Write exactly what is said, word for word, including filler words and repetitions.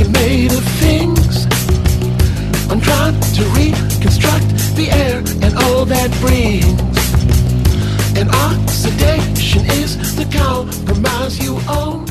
you're made of things. I'm trying to reconstruct the air and all that brings. And oxidation is the compromise you own.